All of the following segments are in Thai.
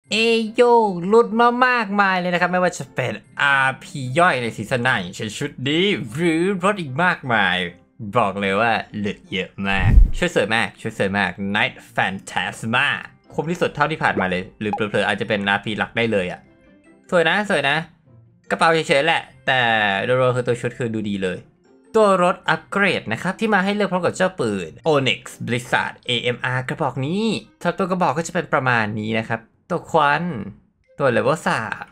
เอโยหลุดมามากมายเลยนะครับไม่ว่าจะเป็น RP ย่อยในซีซั่นหน้าอย่างเช่นชุดนี้หรือรถอีกมากมายบอกเลยว่าหลุดเยอะมากช่วยสวยมาก Night Phantasma คมที่สุดเท่าที่ผ่านมาเลยหรือเผลอๆอาจจะเป็น RP หลักได้เลยอะสวยนะกระเป๋าเฉยๆแหละแต่โดยรวมคือตัวชุดคือดูดีเลยตัวรถอัปเกรดนะครับที่มาให้เลือกพร้อมกับเจ้าปืน Onyx Blizzard AMR กระบอกนี้สำหรับตัวกระบอกก็จะเป็นประมาณนี้นะครับตัวควันตัวเลเวล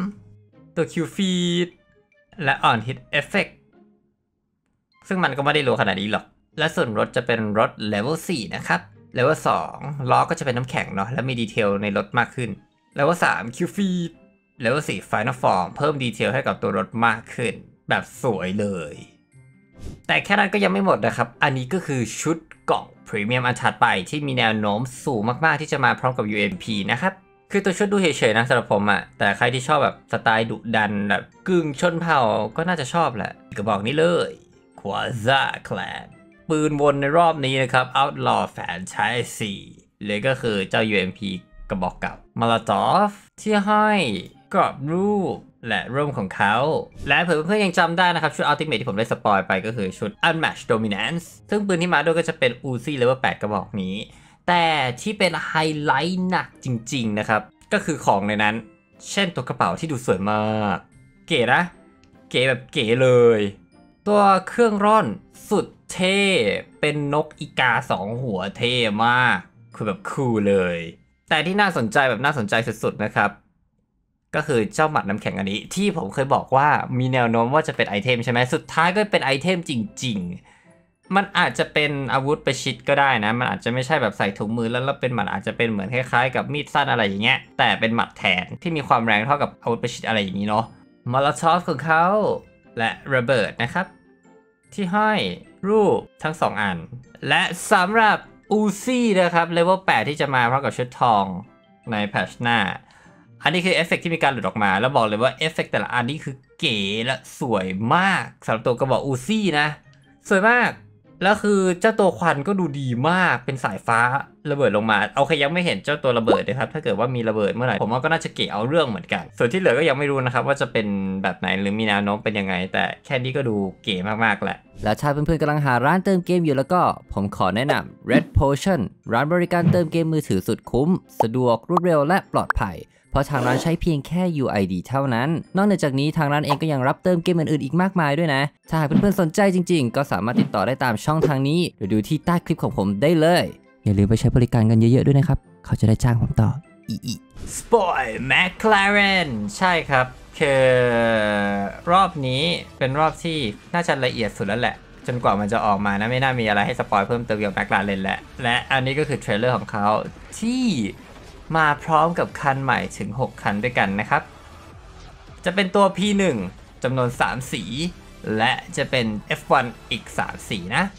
3ตัว Q-Feed และ On Hit Effect ซึ่งมันก็ไม่ได้รู้ขนาดนี้หรอกและส่วนรถจะเป็นรถเลเวล4นะครับเลเวล2ล้อก็จะเป็นน้ำแข็งเนาะและมีดีเทลในรถมากขึ้นเลเวล3 Q-Feed เลเวล4 Final Form เพิ่มดีเทลให้กับตัวรถมากขึ้นแบบสวยเลยแต่แค่นั้นก็ยังไม่หมดนะครับอันนี้ก็คือชุดกล่องพรีเมียมอันถัดไปที่มีแนวโน้มสูงมากๆที่จะมาพร้อมกับ UMP นะครับคือตัวชุดดูเฉยๆนะสำหรับผมอะแต่ใครที่ชอบแบบสไตล์ดุดันแบบกึ่งชนเผ่าก็น่าจะชอบแหละกระบอกนี้เลยควาซ่าแคลนปืนวนในรอบนี้นะครับ Outlaw Fantasy เลยก็คือเจ้า UMP กระบอกเก่า Molotov ที่ห้อยกรอบรูปและร่มของเขาและเพื่อนๆยังจำได้นะครับชุด Ultimate ที่ผมได้สปอยไปก็คือชุด Unmatched Dominance ซึ่งปืนที่มาด้วยก็จะเป็น Uzi Level 8 กระบอกนี้แต่ที่เป็นไฮไลท์หนักจริงๆนะครับก็คือของในนั้นเช่นตัวกระเป๋าที่ดูสวยมากเก๋นะเก๋แบบเก๋เลยตัวเครื่องร่อนสุดเท่เป็นนกอีกา2หัวเท่มากคือแบบคูลเลยแต่ที่น่าสนใจแบบน่าสนใจสุดๆนะครับก็คือเจ้าหมัดน้ำแข็งอันนี้ที่ผมเคยบอกว่ามีแนวโน้มว่าจะเป็นไอเทมใช่ไหมสุดท้ายก็เป็นไอเทมจริงๆมันอาจจะเป็นอาวุธประชิดก็ได้นะมันอาจจะไม่ใช่แบบใส่ถุงมือแล้วเป็นหมัดอาจจะเป็นเหมือนคล้ายๆกับมีดสั้นอะไรอย่างเงี้ยแต่เป็นหมัดแทนที่มีความแรงเท่ากับอาวุธประชิดอะไรอย่างนี้เนาะมอลโทฟของเขาและระเบิดนะครับที่ห้อยรูปทั้ง2อันและสำหรับอูซี่นะครับเลเวล8ที่จะมาพร้อมกับชุดทองในแพทช์หน้าอันนี้คือเอฟเฟกต์ที่มีการหลุดออกมาแล้วบอกเลยว่าเอฟเฟกต์แต่ละอันนี่คือเก๋และสวยมากสำหรับตัวกระบอกอูซี่นะสวยมากแล้วคือเจ้าตัวควันก็ดูดีมากเป็นสายฟ้าระเบิดลงมาโอเคยังไม่เห็นเจ้าตัวระเบิดนะครับถ้าเกิดว่ามีระเบิดเมื่อไหร่ผมว่าก็น่าจะเก๋เอาเรื่องเหมือนกันส่วนที่เหลือก็ยังไม่รู้นะครับว่าจะเป็นแบบไหนหรือมีแนวโน้มเป็นยังไงแต่แค่นี้ก็ดูเก๋มากๆแหละแล้วถ้าเพื่อนๆกำลังหาร้านเติมเกมอยู่แล้วก็ผมขอแนะนำ Red Potion ร้านบริการเติมเกมมือถือสุดคุ้มสะดวกรวดเร็วและปลอดภัยเพราะทางร้านใช้เพียงแค่ UID เท่านั้นนอกจากนี้ทางร้านเองก็ยังรับเติมเกมอื่นๆอีกมากมายด้วยนะถ้าหากเพื่อนๆสนใจจริงๆก็สามารถติดต่อได้ตามช่องทางนี้หรือดูที่ใต้คลิปของผมได้เลยอย่าลืมไปใช้บริการกันเยอะๆด้วยนะครับเขาจะได้จ้างผมต่อสปอยแมคลาเรนใช่ครับคือรอบนี้เป็นรอบที่น่าจะละเอียดสุดแล้วแหละจนกว่ามันจะออกมานะไม่น่ามีอะไรให้สปอยเพิ่มเติมเกี่ยวกับแมคลาเรนและอันนี้ก็คือเทรลเลอร์ของเขาที่มาพร้อมกับคันใหม่ถึง6คันด้วยกันนะครับจะเป็นตัว P1 จำนวน3สีและจะเป็น F1 อีก3สีนะ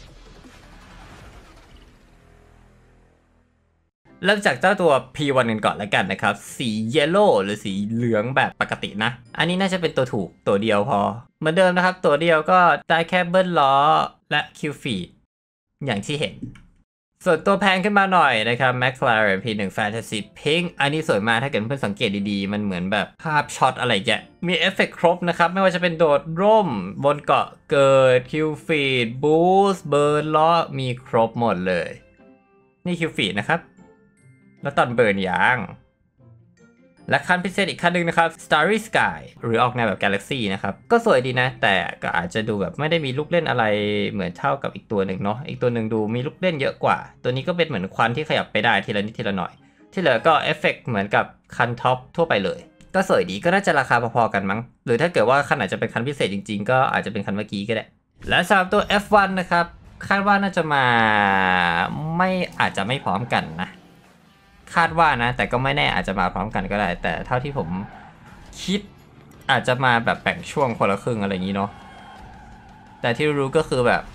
เริ่มจากเจ้าตัว P1 กันก่อนแล้วกันนะครับสีเยลโล่หรือสีเหลืองแบบปกตินะอันนี้น่าจะเป็นตัวถูกตัวเดียวพอเหมือนเดิมนะครับตัวเดียวก็ได้แค่เบิ้ลล้อและ Q-Feed อย่างที่เห็นส่วนตัวแพงขึ้นมาหน่อยนะครับ McLaren P1 Fantasy Pink อันนี้สวยมากถ้าเกิดเพื่อนสังเกตดีๆมันเหมือนแบบภาพช็อตอะไรแกมีเอฟเฟกต์ครบนะครับไม่ว่าจะเป็นโดดร่มบนเกาะเกิด Q-Feed Boost เบิร์นล้อมีครบหมดเลยนี่ Q-Feed นะครับแล้วตอนเบิร์นยางและคันพิเศษอีกคันหนึ่งนะครับ Starry Sky หรือออกแนวแบบ Galaxy นะครับก็สวยดีนะแต่ก็อาจจะดูแบบไม่ได้มีลูกเล่นอะไรเหมือนเท่ากับอีกตัวหนึ่งเนาะอีกตัวหนึ่งดูมีลูกเล่นเยอะกว่าตัวนี้ก็เป็นเหมือนควันที่ขยับไปได้ทีละนิดทีละหน่อยที่เหลือก็เอฟเฟกต์เหมือนกับคันท็อปทั่วไปเลยก็สวยดีก็น่าจะราคาพอๆกันมั้งหรือถ้าเกิดว่าคันไหนจะเป็นคันพิเศษจริงๆก็อาจจะเป็นคันเมื่อกี้ก็ได้และสำหรับตัว F1 นะครับคาดว่าน่าจะมาอาจจะไม่พร้อมกันนะคาดว่านะแต่ก็ไม่แน่อาจจะมาพร้อมกันก็ได้แต่เท่าที่ผมคิดอาจจะมาแบบแบ่งช่วงคนละครึ่งอะไรอย่างนี้เนาะแต่ที่รู้ก็คือแบบ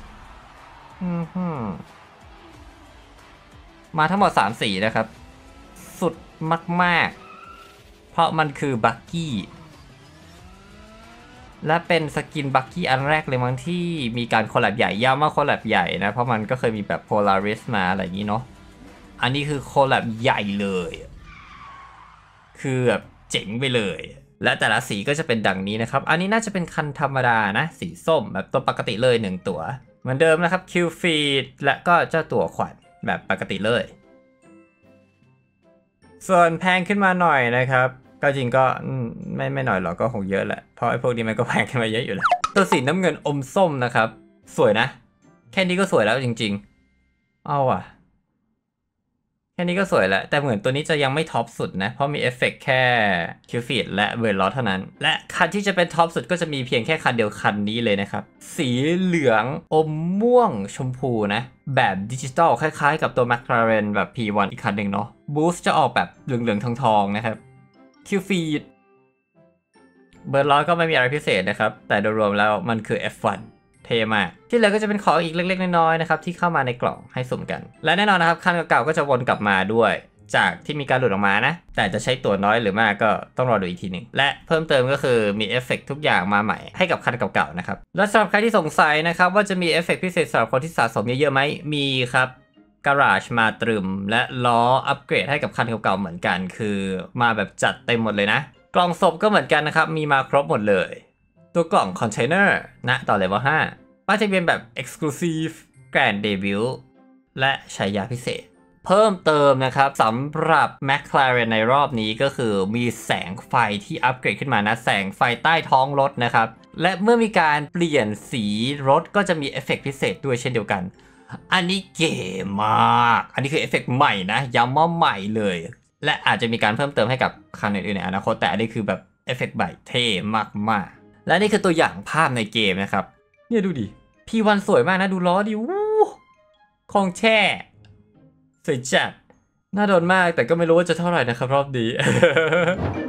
มาทั้งหมด3สีนะครับสุดมากๆเพราะมันคือบักกี้และเป็นสกินบักกี้อันแรกเลยมั้งที่มีการคอลแลบใหญ่ย้ำว่าคอลแลบใหญ่นะเพราะมันก็เคยมีแบบ Polaris มาอะไรอย่างนี้เนาะอันนี้คือโคแลบใหญ่เลยคือแบบเจ๋งไปเลยและแต่ละสีก็จะเป็นดังนี้นะครับอันนี้น่าจะเป็นคันธรรมดานะสีส้มแบบตัวปกติเลย1ตัวเหมือนเดิมนะครับคิวฟีดและก็เจ้าตัวขวัญแบบปกติเลยส่วนแพงขึ้นมาหน่อยนะครับก็จริงก็ไม่หน่อยหรอกก็คงเยอะแหละเพราะไอ้พวกนี้มันก็แพงขึ้นมาเยอะอยู่แล้วตัวสีน้ำเงินอมส้มนะครับสวยนะแค่นี้ก็สวยแล้วจริงๆเอาอ่ะแค่นี้ก็สวยแล้วแต่เหมือนตัวนี้จะยังไม่ท็อปสุดนะเพราะมีเอฟเฟกต์แค่คิวฟีดและเวลลอสเท่านั้นและคันที่จะเป็นท็อปสุดก็จะมีเพียงแค่คันเดียวคันนี้เลยนะครับสีเหลืองอมม่วงชมพูนะแบบดิจิตอลคล้ายๆกับตัว McLaren แบบ P1 อีกคันหนึ่งเนาะบูสต์จะออกแบบเหลืองๆทองๆนะครับคิวฟีดเบิร์ดร้อยก็ไม่มีอะไรพิเศษนะครับแต่โดยรวมแล้วมันคือ F1เท่มากที่เหลือก็จะเป็นของอีกเล็กๆน้อยๆนะครับที่เข้ามาในกล่องให้สุ่มกันและแน่นอนนะครับคันเก่าๆก็จะวนกลับมาด้วยจากที่มีการหลุดออกมานะแต่จะใช้ตัวน้อยหรือมากก็ต้องรอดูอีกทีหนึ่งและเพิ่มเติมก็คือมีเอฟเฟกต์ทุกอย่างมาใหม่ให้กับคันเก่าๆนะครับและสำหรับใครที่สงสัยนะครับว่าจะมีเอฟเฟกต์พิเศษสำหรับคนที่สะสมเยอะๆไหมมีครับGarage มาตรึมและล้ออัปเกรดให้กับคันเก่าๆเหมือนกันคือมาแบบจัดเต็มหมดเลยนะกล่องศพก็เหมือนกันนะครับมีมาครบหมดเลยตัวกล่องคอนเทนเนอร์นะต่อเลเวล5ป้ายทะเบียนแบบ Exclusive Grand Debut และฉายาพิเศษเพิ่มเติมนะครับสำหรับ McLaren ในรอบนี้ก็คือมีแสงไฟที่อัปเกรดขึ้นมานะแสงไฟใต้ท้องรถนะครับและเมื่อมีการเปลี่ยนสีรถก็จะมีเอฟเฟกต์พิเศษด้วยเช่นเดียวกันอันนี้เก๋มากอันนี้คือเอฟเฟกต์ใหม่นะย้ำว่าใหม่เลยและอาจจะมีการเพิ่มเติมให้กับคันอื่นๆในอนาคตแต่อันนี้คือแบบเอฟเฟกต์ใหม่เท่มากๆและนี่คือตัวอย่างภาพในเกมนะครับเนี่ยดูดิ P1 สวยมากนะดูล้อดิวู้ของแช่สวยจัดน่าโดนมากแต่ก็ไม่รู้ว่าจะเท่าไหร่นะครับรอบนี้